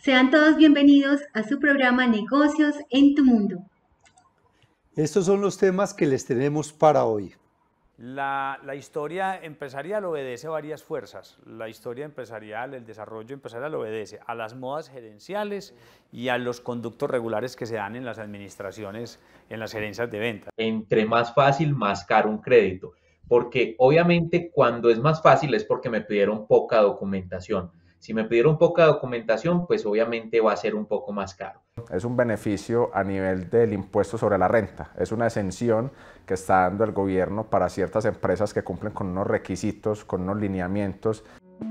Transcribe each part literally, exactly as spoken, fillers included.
Sean todos bienvenidos a su programa Negocios en tu Mundo. Estos son los temas que les tenemos para hoy. La, la historia empresarial obedece varias fuerzas. La historia empresarial, el desarrollo empresarial obedece a las modas gerenciales y a los conductos regulares que se dan en las administraciones, en las gerencias de ventas. Entre más fácil, más caro un crédito, porque obviamente cuando es más fácil es porque me pidieron poca documentación. Si me pidieron poca documentación, pues obviamente va a ser un poco más caro. Es un beneficio a nivel del impuesto sobre la renta. Es una exención que está dando el gobierno para ciertas empresas que cumplen con unos requisitos, con unos lineamientos.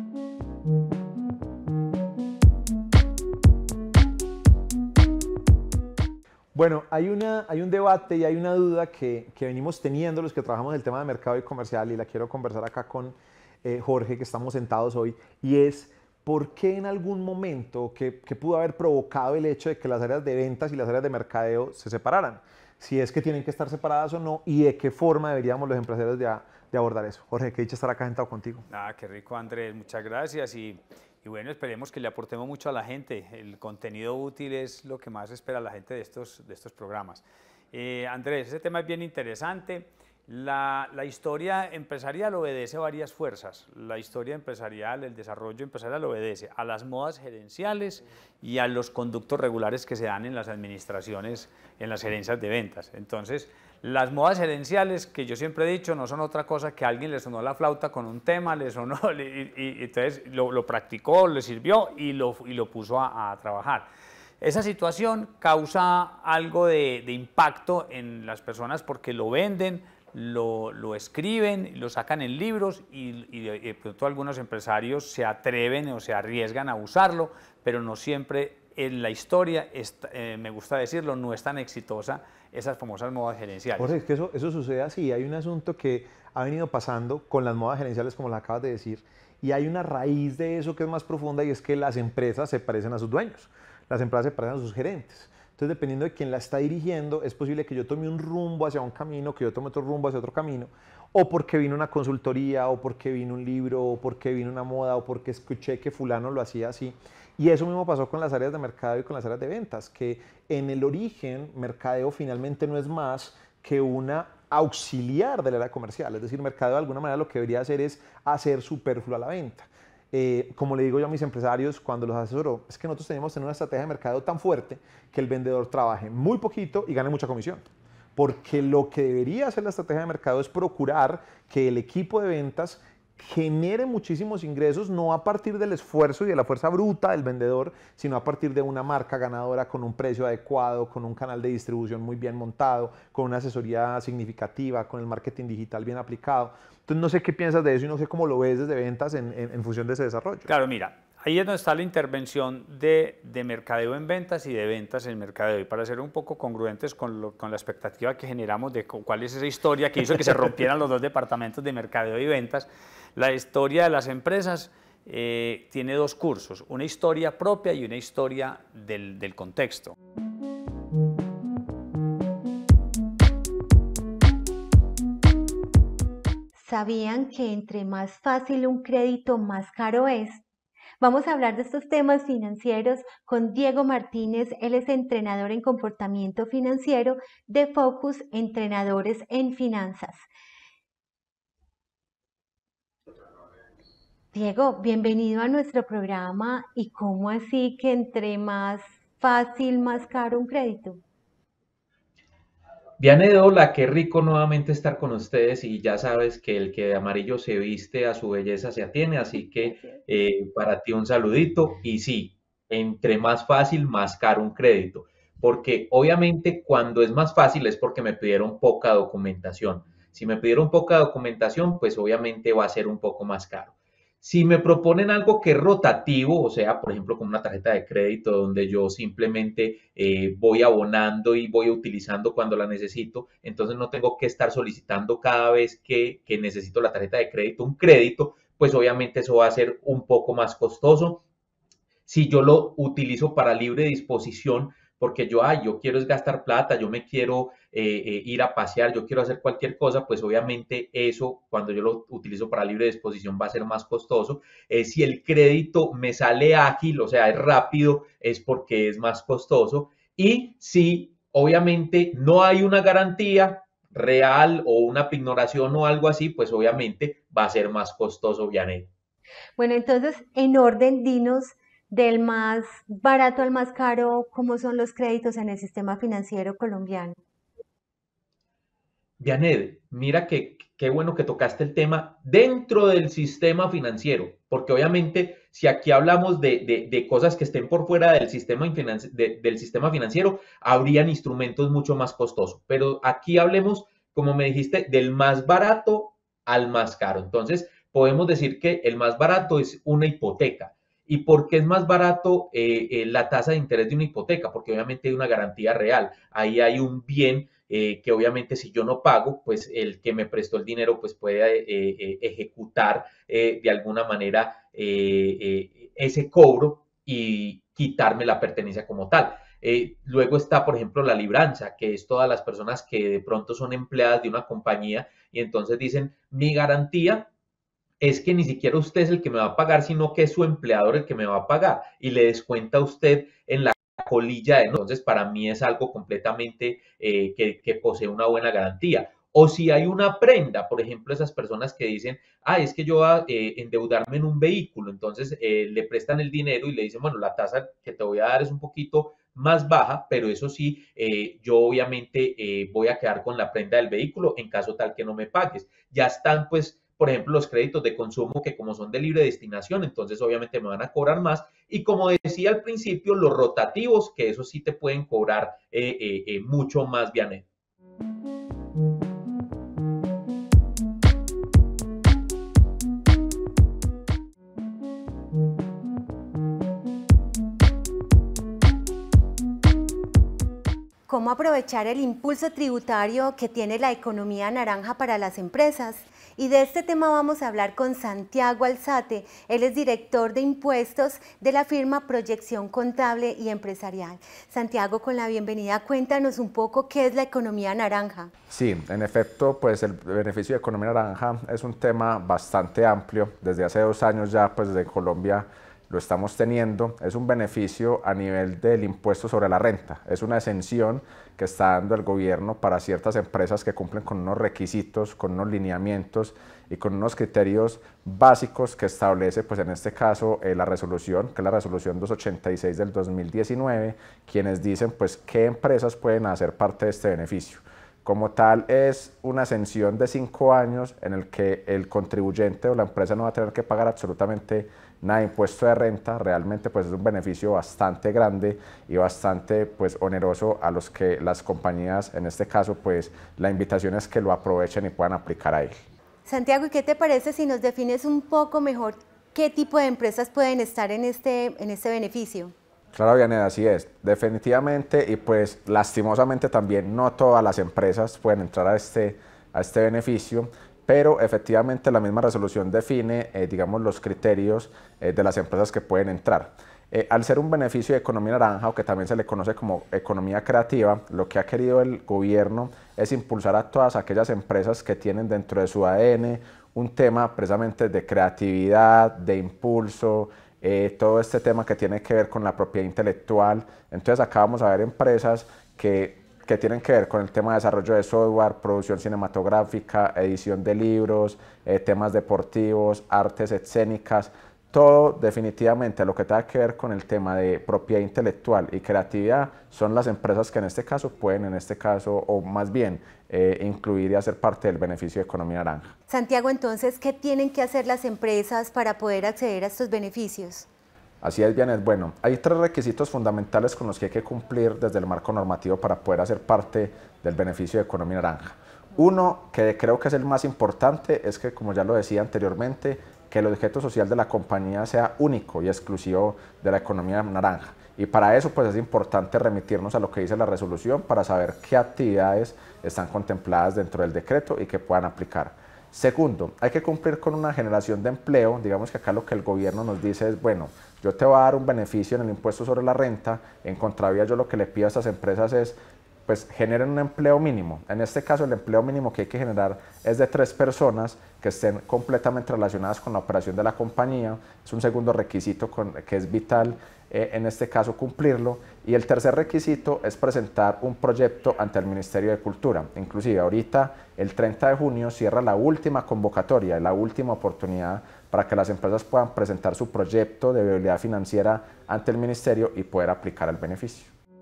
Bueno, hay, una, hay un debate y hay una duda que, que venimos teniendo los que trabajamos en el tema de mercado y comercial, y la quiero conversar acá con eh, Jorge, que estamos sentados hoy, y es ¿por qué en algún momento que, que pudo haber provocado el hecho de que las áreas de ventas y las áreas de mercadeo se separaran? Si es que tienen que estar separadas o no, y de qué forma deberíamos los empresarios de, de abordar eso. Jorge, qué dicha estar acá sentado contigo. Ah, qué rico, Andrés, muchas gracias. Y, y bueno, esperemos que le aportemos mucho a la gente. El contenido útil es lo que más espera la gente de estos, de estos programas. Eh, Andrés, ese tema es bien interesante. La, la historia empresarial obedece varias fuerzas. La historia empresarial, el desarrollo empresarial obedece a las modas gerenciales y a los conductos regulares que se dan en las administraciones, en las gerencias de ventas. Entonces, las modas gerenciales, que yo siempre he dicho, no son otra cosa que a alguien le sonó la flauta con un tema, le sonó, y, y entonces lo, lo practicó, le sirvió y lo, y lo puso a, a trabajar. Esa situación causa algo de, de impacto en las personas porque lo venden, Lo, lo escriben, lo sacan en libros y, y de pronto algunos empresarios se atreven o se arriesgan a usarlo, pero no siempre en la historia, es, eh, me gusta decirlo, no es tan exitosa esas famosas modas gerenciales. Jorge, es que eso, eso sucede así. Hay un asunto que ha venido pasando con las modas gerenciales, como lo acabas de decir, y hay una raíz de eso que es más profunda, y es que las empresas se parecen a sus dueños, las empresas se parecen a sus gerentes. Entonces, dependiendo de quién la está dirigiendo, es posible que yo tome un rumbo hacia un camino, que yo tome otro rumbo hacia otro camino, o porque vino una consultoría, o porque vino un libro, o porque vino una moda, o porque escuché que fulano lo hacía así. Y eso mismo pasó con las áreas de mercadeo y con las áreas de ventas, que en el origen, mercadeo finalmente no es más que una auxiliar del área comercial. Es decir, mercadeo de alguna manera lo que debería hacer es hacer superfluo a la venta. Eh, como le digo yo a mis empresarios cuando los asesoro, es que nosotros tenemos que tener una estrategia de mercadeo tan fuerte que el vendedor trabaje muy poquito y gane mucha comisión. Porque lo que debería hacer la estrategia de mercadeo es procurar que el equipo de ventas genere muchísimos ingresos, no a partir del esfuerzo y de la fuerza bruta del vendedor, sino a partir de una marca ganadora con un precio adecuado, con un canal de distribución muy bien montado, con una asesoría significativa, con el marketing digital bien aplicado. Entonces, no sé qué piensas de eso y no sé cómo lo ves desde ventas en, en, en función de ese desarrollo. Claro, mira, ahí es donde está la intervención de, de mercadeo en ventas y de ventas en mercadeo. Y para ser un poco congruentes con, lo, con la expectativa que generamos de cuál es esa historia que hizo que se rompieran los dos departamentos de mercadeo y ventas, la historia de las empresas eh, tiene dos cursos, una historia propia y una historia del, del contexto. ¿Sabían que entre más fácil un crédito, más caro es? Vamos a hablar de estos temas financieros con Diego Martínez. Él es entrenador en comportamiento financiero de Focus Entrenadores en Finanzas. Diego, bienvenido a nuestro programa. ¿Y cómo así que entre más fácil, más caro un crédito? Diane, hola, qué rico nuevamente estar con ustedes, y ya sabes que el que de amarillo se viste a su belleza se atiene, así que eh, para ti un saludito. Y sí, entre más fácil, más caro un crédito, porque obviamente cuando es más fácil es porque me pidieron poca documentación. Si me pidieron poca documentación, pues obviamente va a ser un poco más caro. Si me proponen algo que es rotativo, o sea, por ejemplo, como una tarjeta de crédito donde yo simplemente eh, voy abonando y voy utilizando cuando la necesito, entonces no tengo que estar solicitando cada vez que, que necesito la tarjeta de crédito un crédito, pues obviamente eso va a ser un poco más costoso. Si yo lo utilizo para libre disposición, porque yo, ay, yo quiero es gastar plata, yo me quiero eh, eh, ir a pasear, yo quiero hacer cualquier cosa, pues obviamente eso, cuando yo lo utilizo para libre disposición, va a ser más costoso. Eh, si el crédito me sale ágil, o sea, es rápido, es porque es más costoso. Y si obviamente no hay una garantía real o una pignoración o algo así, pues obviamente va a ser más costoso, Vianey. Bueno, entonces, en orden, dinos del más barato al más caro, ¿cómo son los créditos en el sistema financiero colombiano? Vianey, mira que qué bueno que tocaste el tema dentro del sistema financiero, porque obviamente si aquí hablamos de, de, de cosas que estén por fuera del sistema, de, del sistema financiero, habrían instrumentos mucho más costosos, pero aquí hablemos, como me dijiste, del más barato al más caro. Entonces, podemos decir que el más barato es una hipoteca. ¿Y por qué es más barato eh, eh, la tasa de interés de una hipoteca? Porque obviamente hay una garantía real. Ahí hay un bien eh, que obviamente si yo no pago, pues el que me prestó el dinero pues puede eh, eh, ejecutar eh, de alguna manera eh, eh, ese cobro y quitarme la pertenencia como tal. Eh, luego está, por ejemplo, la libranza, que es todas las personas que de pronto son empleadas de una compañía y entonces dicen, mi garantía es que ni siquiera usted es el que me va a pagar, sino que es su empleador el que me va a pagar y le descuenta a usted en la colilla de no. Entonces, para mí es algo completamente eh, que, que posee una buena garantía. O si hay una prenda, por ejemplo, esas personas que dicen, ah, es que yo voy a eh, endeudarme en un vehículo, entonces eh, le prestan el dinero y le dicen, bueno, la tasa que te voy a dar es un poquito más baja, pero eso sí, eh, yo obviamente eh, voy a quedar con la prenda del vehículo en caso tal que no me pagues. Ya están, pues, por ejemplo, los créditos de consumo que como son de libre destinación, entonces obviamente me van a cobrar más. Y como decía al principio, los rotativos, que eso sí te pueden cobrar eh, eh, eh, mucho más, Vianey. ¿Cómo aprovechar el impulso tributario que tiene la economía naranja para las empresas? Y de este tema vamos a hablar con Santiago Alzate. Él es director de impuestos de la firma Proyección Contable y Empresarial. Santiago, con la bienvenida, cuéntanos un poco qué es la economía naranja. Sí, en efecto, pues el beneficio de economía naranja es un tema bastante amplio. Desde hace dos años ya, pues desde Colombia lo estamos teniendo. Es un beneficio a nivel del impuesto sobre la renta. Es una exención que está dando el gobierno para ciertas empresas que cumplen con unos requisitos, con unos lineamientos y con unos criterios básicos que establece, pues en este caso, eh, la resolución, que es la resolución doscientos ochenta y seis del dos mil diecinueve, quienes dicen pues qué empresas pueden hacer parte de este beneficio. Como tal, es una exención de cinco años en el que el contribuyente o la empresa no va a tener que pagar absolutamente nada de impuesto de renta. Realmente pues es un beneficio bastante grande y bastante pues oneroso a los que las compañías, en este caso pues la invitación es que lo aprovechen y puedan aplicar a él. Santiago, ¿y qué te parece si nos defines un poco mejor qué tipo de empresas pueden estar en este, en este beneficio? Claro, Vianey, así es, definitivamente, y pues lastimosamente también no todas las empresas pueden entrar a este, a este beneficio, pero efectivamente la misma resolución define, eh, digamos, los criterios eh, de las empresas que pueden entrar. Eh, al ser un beneficio de economía naranja, o que también se le conoce como economía creativa, lo que ha querido el gobierno es impulsar a todas aquellas empresas que tienen dentro de su A D N un tema precisamente de creatividad, de impulso, Eh, todo este tema que tiene que ver con la propiedad intelectual. Entonces acá vamos a ver empresas que, que tienen que ver con el tema de desarrollo de software, producción cinematográfica, edición de libros, eh, temas deportivos, artes escénicas, todo definitivamente lo que tenga que ver con el tema de propiedad intelectual y creatividad son las empresas que en este caso pueden, en este caso, o más bien, eh, incluir y hacer parte del beneficio de economía naranja. Santiago, entonces, ¿qué tienen que hacer las empresas para poder acceder a estos beneficios? Así es, Vianey. Bueno, hay tres requisitos fundamentales con los que hay que cumplir desde el marco normativo para poder hacer parte del beneficio de economía naranja. Uno, que creo que es el más importante, es que, como ya lo decía anteriormente, que el objeto social de la compañía sea único y exclusivo de la economía naranja. Y para eso pues es importante remitirnos a lo que dice la resolución para saber qué actividades están contempladas dentro del decreto y que puedan aplicar. Segundo, hay que cumplir con una generación de empleo. Digamos que acá lo que el gobierno nos dice es, bueno, yo te voy a dar un beneficio en el impuesto sobre la renta, en contravía yo lo que le pido a estas empresas es pues generen un empleo mínimo. En este caso el empleo mínimo que hay que generar es de tres personas que estén completamente relacionadas con la operación de la compañía. Es un segundo requisito con, que es vital eh, en este caso cumplirlo. Y el tercer requisito es presentar un proyecto ante el Ministerio de Cultura. Inclusive ahorita el treinta de junio cierra la última convocatoria, la última oportunidad para que las empresas puedan presentar su proyecto de viabilidad financiera ante el Ministerio y poder aplicar el beneficio.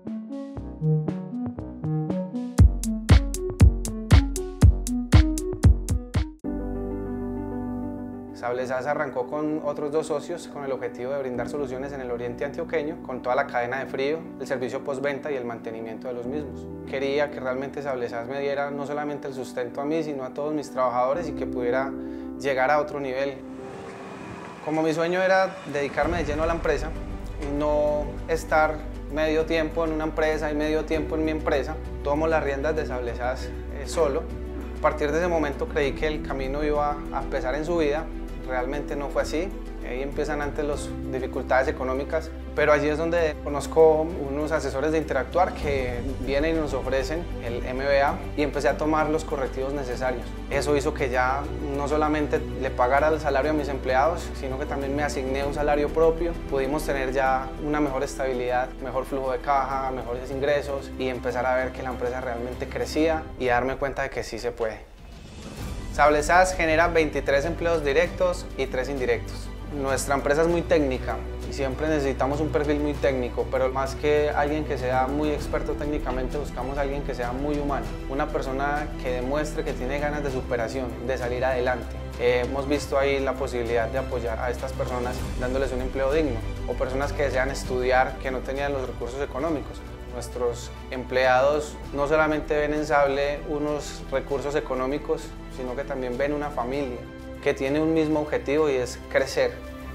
Sablesas arrancó con otros dos socios con el objetivo de brindar soluciones en el oriente antioqueño con toda la cadena de frío, el servicio postventa y el mantenimiento de los mismos. Quería que realmente Sablesas me diera no solamente el sustento a mí, sino a todos mis trabajadores y que pudiera llegar a otro nivel. Como mi sueño era dedicarme de lleno a la empresa y no estar medio tiempo en una empresa y medio tiempo en mi empresa, tomo las riendas de Sablesas eh, solo. A partir de ese momento creí que el camino iba a empezar en su vida. Realmente no fue así, ahí empiezan antes las dificultades económicas, pero allí es donde conozco unos asesores de Interactuar que vienen y nos ofrecen el M B A y empecé a tomar los correctivos necesarios. Eso hizo que ya no solamente le pagara el salario a mis empleados, sino que también me asigné un salario propio. Pudimos tener ya una mejor estabilidad, mejor flujo de caja, mejores ingresos y empezar a ver que la empresa realmente crecía y darme cuenta de que sí se puede. Sablesas genera veintitrés empleos directos y tres indirectos. Nuestra empresa es muy técnica y siempre necesitamos un perfil muy técnico, pero más que alguien que sea muy experto técnicamente, buscamos a alguien que sea muy humano, una persona que demuestre que tiene ganas de superación, de salir adelante. Eh, hemos visto ahí la posibilidad de apoyar a estas personas dándoles un empleo digno, o personas que desean estudiar que no tenían los recursos económicos. Nuestros empleados no solamente ven en Sable unos recursos económicos, sino que también ven una familia que tiene un mismo objetivo y es crecer.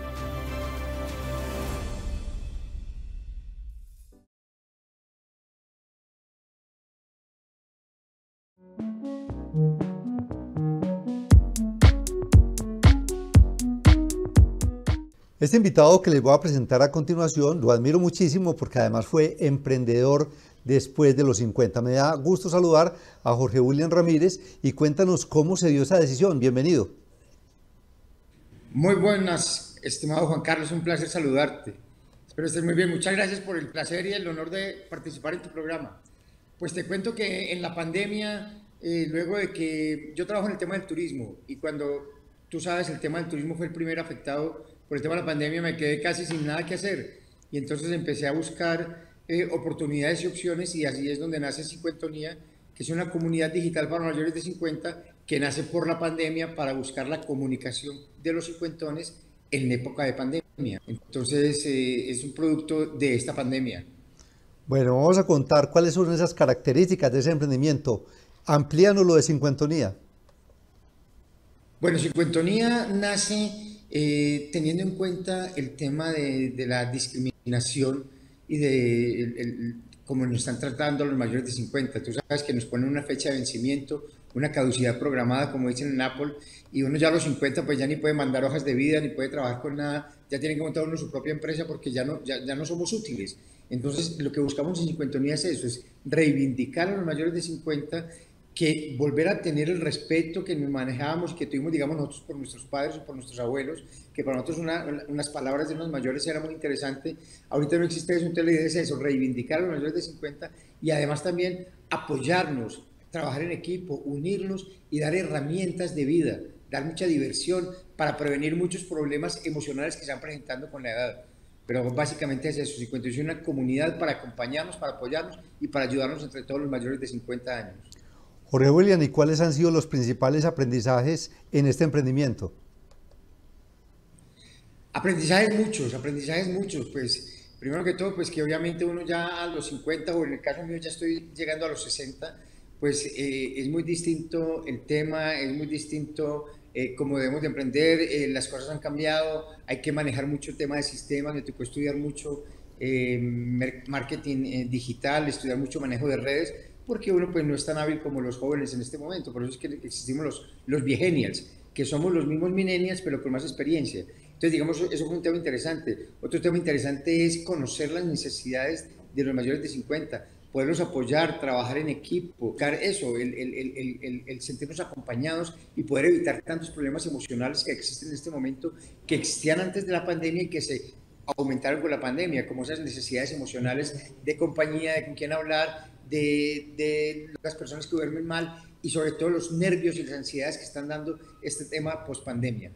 Este invitado que les voy a presentar a continuación lo admiro muchísimo porque además fue emprendedor después de los cincuenta. Me da gusto saludar a Jorge William Ramírez y cuéntanos cómo se dio esa decisión. Bienvenido. Muy buenas, estimado Juan Carlos, un placer saludarte. Espero estés muy bien. Muchas gracias por el placer y el honor de participar en tu programa. Pues te cuento que en la pandemia, eh, luego de que yo trabajo en el tema del turismo y cuando tú sabes el tema del turismo fue el primer afectado por el tema de la pandemia, me quedé casi sin nada que hacer y entonces empecé a buscar eh, oportunidades y opciones y así es donde nace Cincuentonía, que es una comunidad digital para mayores de cincuenta que nace por la pandemia para buscar la comunicación de los cincuentones en época de pandemia. Entonces eh, es un producto de esta pandemia. Bueno, vamos a contar cuáles son esas características de ese emprendimiento. Amplíanos lo de Cincuentonía. Bueno, Cincuentonía nace eh, teniendo en cuenta el tema de, de la discriminación y de el, el, cómo nos están tratando a los mayores de cincuenta. Tú sabes que nos ponen una fecha de vencimiento, una caducidad programada, como dicen en Apple, y uno ya a los cincuenta pues ya ni puede mandar hojas de vida, ni puede trabajar con nada, ya tiene que montar uno su propia empresa porque ya no, ya, ya no somos útiles. Entonces, lo que buscamos en Cincuentonía es eso, es reivindicar a los mayores de cincuenta, que volver a tener el respeto que nos manejábamos, que tuvimos, digamos, nosotros por nuestros padres o por nuestros abuelos, que para nosotros una, unas palabras de unos mayores era muy interesante. Ahorita no existe eso, entonces la idea es eso, reivindicar a los mayores de cincuenta y además también apoyarnos, trabajar en equipo, unirnos y dar herramientas de vida, dar mucha diversión para prevenir muchos problemas emocionales que se están presentando con la edad. Pero básicamente es eso, Cincuenta es una comunidad para acompañarnos, para apoyarnos y para ayudarnos entre todos los mayores de cincuenta años. Jorge William, ¿y cuáles han sido los principales aprendizajes en este emprendimiento? Aprendizajes muchos, aprendizajes muchos, pues primero que todo, pues que obviamente uno ya a los cincuenta, o en el caso mío ya estoy llegando a los sesenta, pues eh, es muy distinto el tema, es muy distinto eh, cómo debemos de emprender, eh, las cosas han cambiado, hay que manejar mucho el tema de sistemas, me tocó estudiar mucho eh, marketing eh, digital, estudiar mucho manejo de redes, porque uno pues no es tan hábil como los jóvenes en este momento, por eso es que existimos los, los viegenials, que somos los mismos millennials pero con más experiencia. Entonces, digamos, eso fue un tema interesante. Otro tema interesante es conocer las necesidades de los mayores de cincuenta, poderlos apoyar, trabajar en equipo, buscar eso, el, el, el, el, el sentirnos acompañados y poder evitar tantos problemas emocionales que existen en este momento, que existían antes de la pandemia y que se aumentaron con la pandemia, como esas necesidades emocionales de compañía, de con quién hablar, de, de las personas que duermen mal y sobre todo los nervios y las ansiedades que están dando este tema post-pandemia.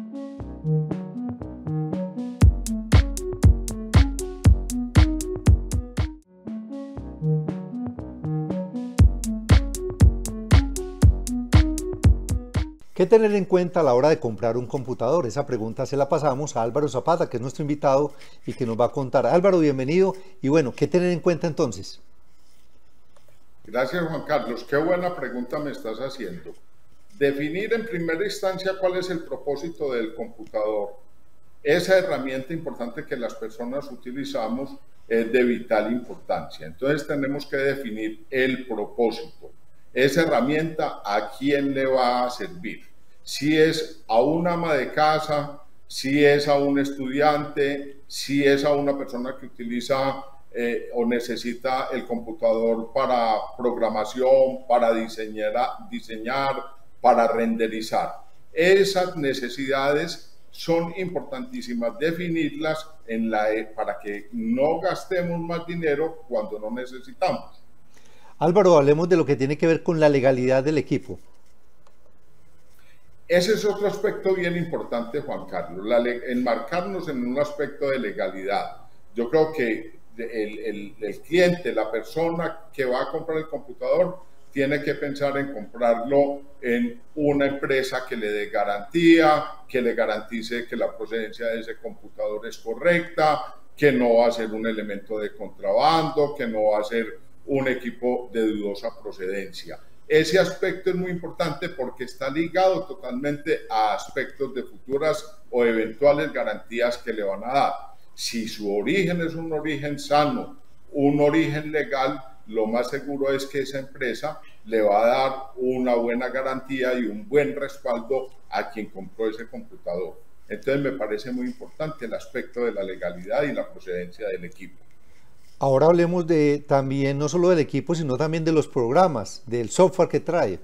¿Qué tener en cuenta a la hora de comprar un computador? Esa pregunta se la pasamos a Álvaro Zapata, que es nuestro invitado y que nos va a contar. Álvaro, bienvenido. Y bueno, ¿qué tener en cuenta entonces? Gracias, Juan Carlos. Qué buena pregunta me estás haciendo. Definir en primera instancia cuál es el propósito del computador. Esa herramienta importante que las personas utilizamos es de vital importancia. Entonces tenemos que definir el propósito. Esa herramienta, ¿a quién le va a servir? Si es a un ama de casa, si es a un estudiante, si es a una persona que utiliza eh, o necesita el computador para programación, para diseñar, diseñar, para renderizar. Esas necesidades son importantísimas definirlas en la, para que no gastemos más dinero cuando no necesitamos. Álvaro, hablemos de lo que tiene que ver con la legalidad del equipo. Ese es otro aspecto bien importante, Juan Carlos, la, enmarcarnos en un aspecto de legalidad. Yo creo que el, el, el cliente, la persona que va a comprar el computador, tiene que pensar en comprarlo en una empresa que le dé garantía, que le garantice que la procedencia de ese computador es correcta, que no va a ser un elemento de contrabando, que no va a ser un equipo de dudosa procedencia. Ese aspecto es muy importante porque está ligado totalmente a aspectos de futuras o eventuales garantías que le van a dar. Si su origen es un origen sano, un origen legal, lo más seguro es que esa empresa le va a dar una buena garantía y un buen respaldo a quien compró ese computador. Entonces me parece muy importante el aspecto de la legalidad y la procedencia del equipo. Ahora hablemos de también, no solo del equipo, sino también de los programas, del software que trae.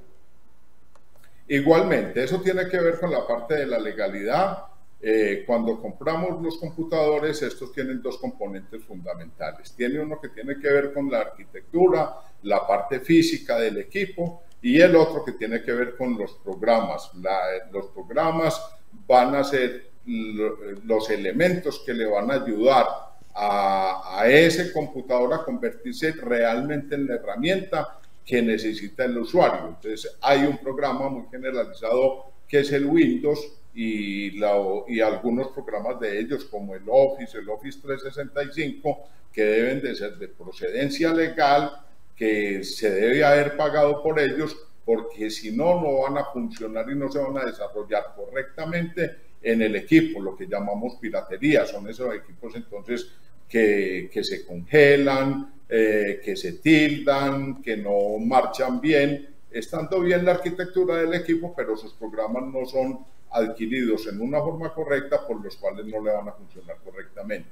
Igualmente, eso tiene que ver con la parte de la legalidad. Eh, cuando compramos los computadores, estos tienen dos componentes fundamentales. Tiene uno que tiene que ver con la arquitectura, la parte física del equipo, y el otro que tiene que ver con los programas. La, los programas van a ser los elementos que le van a ayudar a, a ese computador a convertirse realmente en la herramienta que necesita el usuario. Entonces hay un programa muy generalizado que es el Windows y, la, y algunos programas de ellos como el Office, el Office trescientos sesenta y cinco, que deben de ser de procedencia legal, que se debe haber pagado por ellos, porque si no, no van a funcionar y no se van a desarrollar correctamente en el equipo, lo que llamamos piratería. Son esos equipos entonces que, que se congelan, eh, que se tildan, que no marchan bien, estando bien la arquitectura del equipo, pero sus programas no son adquiridos en una forma correcta, por los cuales no le van a funcionar correctamente.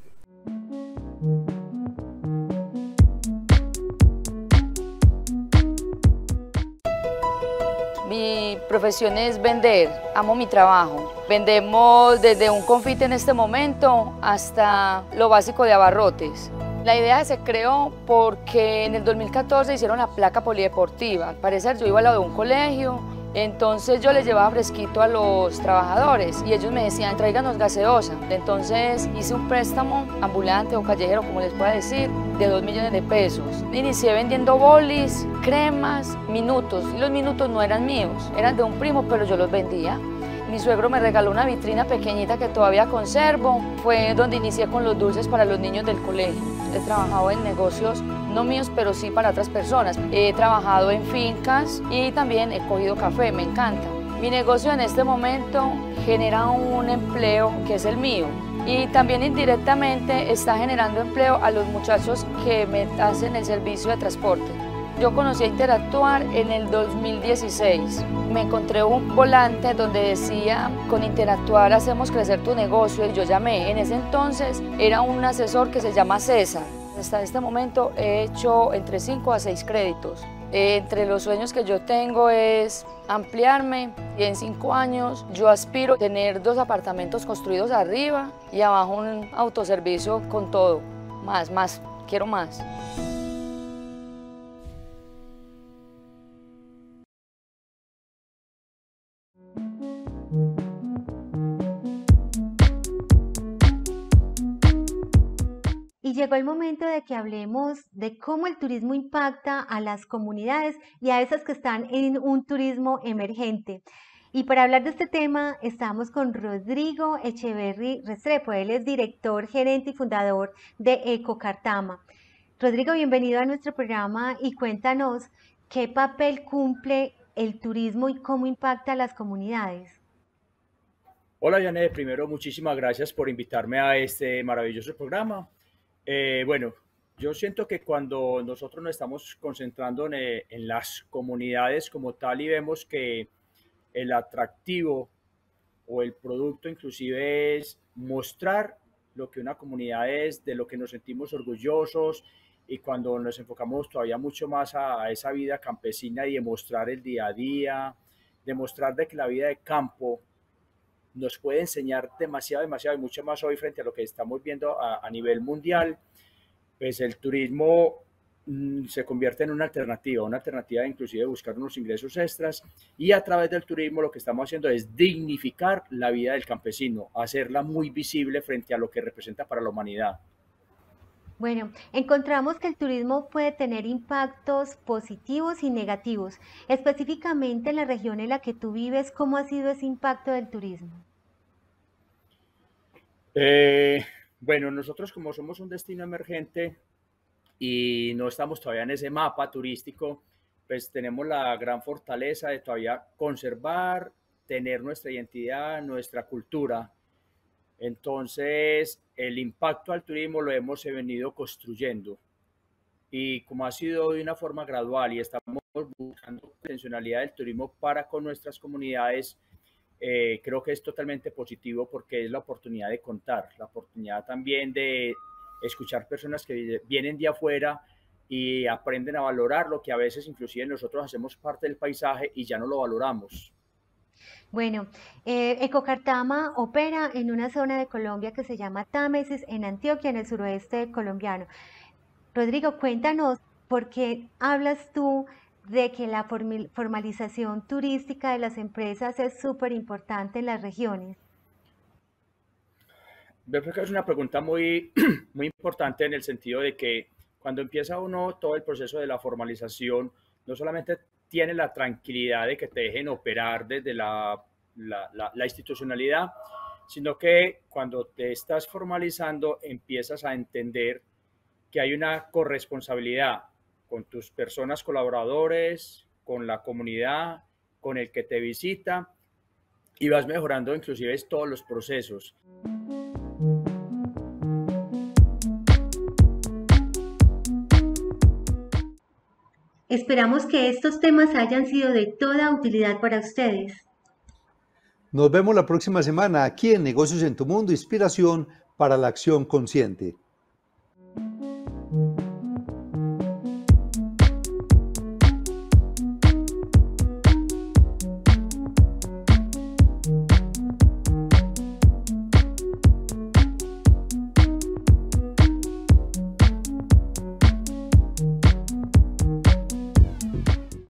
Mi profesión es vender, amo mi trabajo. Vendemos desde un confite en este momento hasta lo básico de abarrotes. La idea se creó porque en el dos mil catorce hicieron la placa polideportiva. Al parecer yo iba al lado de un colegio, entonces yo les llevaba fresquito a los trabajadores y ellos me decían, tráiganos gaseosa. Entonces hice un préstamo ambulante o callejero, como les pueda decir, de dos millones de pesos. Inicié vendiendo bolis, cremas, minutos, y los minutos no eran míos, eran de un primo, pero yo los vendía. Mi suegro me regaló una vitrina pequeñita que todavía conservo. Fue donde inicié con los dulces para los niños del colegio. He trabajado en negocios, no míos, pero sí para otras personas. He trabajado en fincas y también he cogido café, me encanta. Mi negocio en este momento genera un empleo que es el mío. Y también indirectamente está generando empleo a los muchachos que me hacen el servicio de transporte. Yo conocí a Interactuar en el dos mil dieciséis. Me encontré un volante donde decía, con Interactuar hacemos crecer tu negocio, y yo llamé. En ese entonces era un asesor que se llama César. Hasta este momento he hecho entre cinco a seis créditos. Eh, entre los sueños que yo tengo es ampliarme, y en cinco años yo aspiro a tener dos apartamentos construidos arriba y abajo un autoservicio con todo. Más, más, quiero más. Y llegó el momento de que hablemos de cómo el turismo impacta a las comunidades y a esas que están en un turismo emergente. Y para hablar de este tema estamos con Rodrigo Echeverry Restrepo. Él es director, gerente y fundador de Ecocartama. Rodrigo, bienvenido a nuestro programa y cuéntanos qué papel cumple el turismo y cómo impacta a las comunidades. Hola, Janet. Primero, muchísimas gracias por invitarme a este maravilloso programa. Eh, bueno, yo siento que cuando nosotros nos estamos concentrando en, eh, en las comunidades como tal y vemos que el atractivo o el producto inclusive es mostrar lo que una comunidad es, de lo que nos sentimos orgullosos, y cuando nos enfocamos todavía mucho más a, a esa vida campesina y demostrar el día a día, demostrar de que la vida de campo nos puede enseñar demasiado, demasiado y mucho más hoy frente a lo que estamos viendo a, a nivel mundial, pues el turismo mmm, se convierte en una alternativa, una alternativa de inclusive buscar unos ingresos extras, y a través del turismo lo que estamos haciendo es dignificar la vida del campesino, hacerla muy visible frente a lo que representa para la humanidad. Bueno, encontramos que el turismo puede tener impactos positivos y negativos. Específicamente en la región en la que tú vives, ¿cómo ha sido ese impacto del turismo? Eh, bueno, nosotros como somos un destino emergente y no estamos todavía en ese mapa turístico, pues tenemos la gran fortaleza de todavía conservar, tener nuestra identidad, nuestra cultura. Entonces, el impacto al turismo lo hemos venido construyendo, y como ha sido de una forma gradual y estamos buscando la intencionalidad del turismo para con nuestras comunidades, eh, creo que es totalmente positivo porque es la oportunidad de contar, la oportunidad también de escuchar personas que vienen de afuera y aprenden a valorar lo que a veces inclusive nosotros hacemos parte del paisaje y ya no lo valoramos. Bueno, eh, Ecocartama opera en una zona de Colombia que se llama Támesis, en Antioquia, en el suroeste colombiano. Rodrigo, cuéntanos por qué hablas tú de que la formalización turística de las empresas es súper importante en las regiones. Yo creo que es una pregunta muy, muy importante en el sentido de que cuando empieza uno todo el proceso de la formalización, no solamente tiene la tranquilidad de que te dejen operar desde la, la, la, la institucionalidad, sino que cuando te estás formalizando empiezas a entender que hay una corresponsabilidad con tus personas colaboradores, con la comunidad, con el que te visita, y vas mejorando inclusive todos los procesos. Esperamos que estos temas hayan sido de toda utilidad para ustedes. Nos vemos la próxima semana aquí en Negocios en tu Mundo, inspiración para la acción consciente.